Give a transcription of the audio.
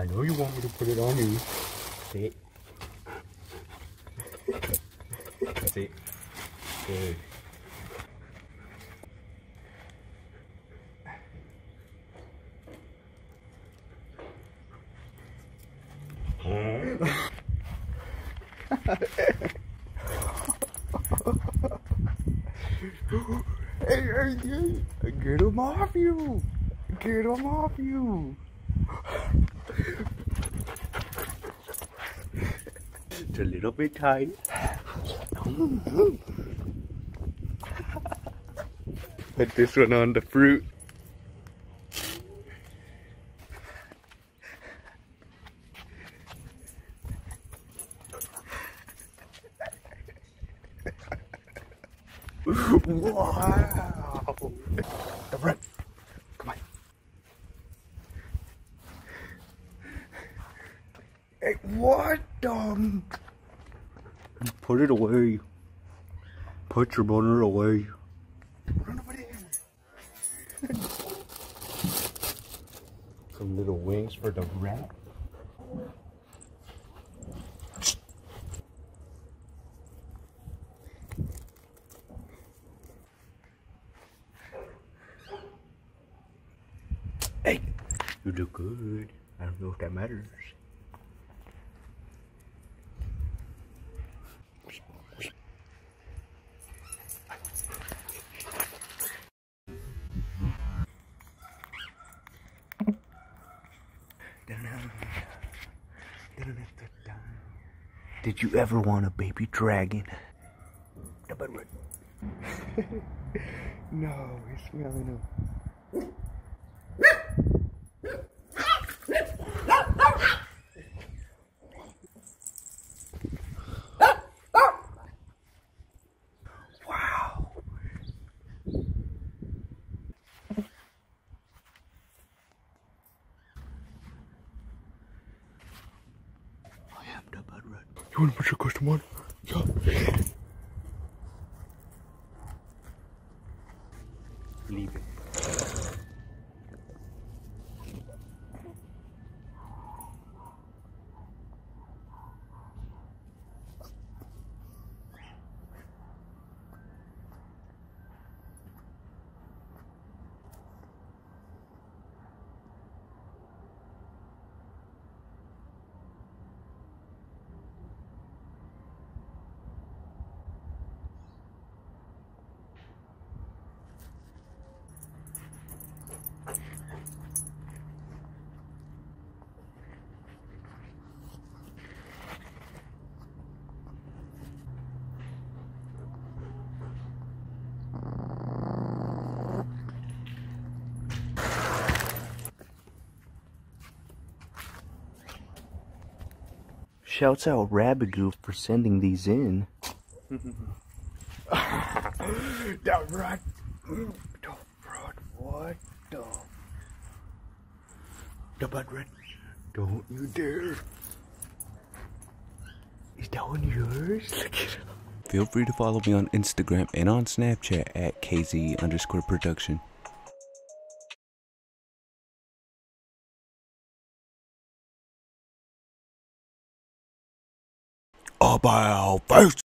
I know you want me to put it on you. Sit. Sit. Good. Hey, get him off you! Get him off you! It's a little bit tight. Put this one on the fruit. Wow! The run. Come on. Hey, what? Put it away. Put your boner away. Run over there. Some little wings for the rat. Hey, you do good. I don't know if that matters. Did you ever want a baby dragon? No, he's smelling him. Wow. I am the bad rat. You want to put your costume on? Yeah. Leave it. Shouts out Rabagoo for sending these in. That rat. What the? The bad rat. Don't you dare. Is that one yours? Look at him. Feel free to follow me on Instagram and on Snapchat at KZ_production. About face.